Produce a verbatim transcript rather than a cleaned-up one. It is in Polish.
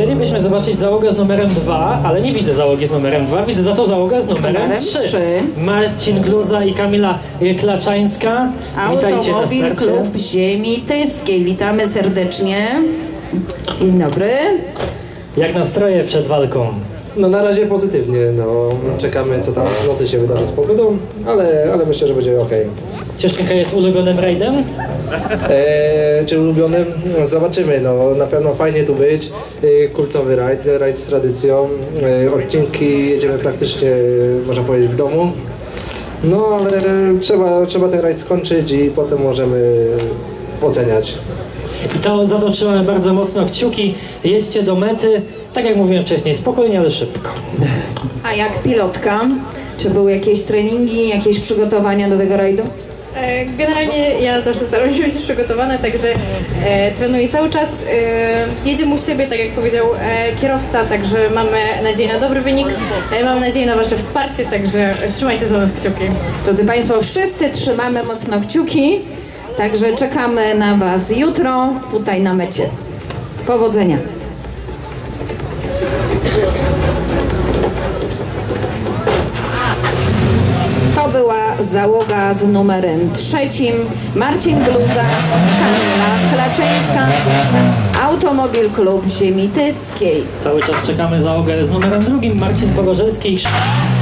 chcielibyśmy zobaczyć załogę z numerem dwa, ale nie widzę załogi z numerem dwa, widzę za to załogę z numerem trzy. Marcin Gluza i Kamila Klaczańska. Witajcie na starcie. Automobil Klub Ziemi Tyskiej. Witamy serdecznie. Dzień dobry. Jak nastroje przed walką? No na razie pozytywnie, no czekamy co tam w nocy się wydarzy z pogodą, ale, ale myślę, że będzie ok. Cieszynka jest ulubionym rajdem? Eee, czy ulubionym? No, zobaczymy, no na pewno fajnie tu być. Eee, kultowy rajd, rajd z tradycją. Eee, odcinki jedziemy praktycznie, można powiedzieć, w domu. No ale trzeba, trzeba ten rajd skończyć i potem możemy oceniać. I to za to trzymamy bardzo mocno kciuki. Jedźcie do mety, tak jak mówiłem wcześniej, spokojnie, ale szybko. A jak pilotka? Czy były jakieś treningi, jakieś przygotowania do tego rajdu? Generalnie ja zawsze staram się być przygotowana, także e, trenuję cały czas. E, jedziemy u siebie, tak jak powiedział e, kierowca, także mamy nadzieję na dobry wynik. E, mam nadzieję na Wasze wsparcie, także trzymajcie za nas kciuki. Drodzy Państwo, wszyscy trzymamy mocno kciuki, także czekamy na Was jutro tutaj na mecie. Powodzenia! To była załoga z numerem trzecim. Marcin Gluza, Kamila Klaczańska, Automobil Klub Ziemi Tyckiej. Cały czas czekamy załogę z numerem drugim, Marcin Pogorzelski.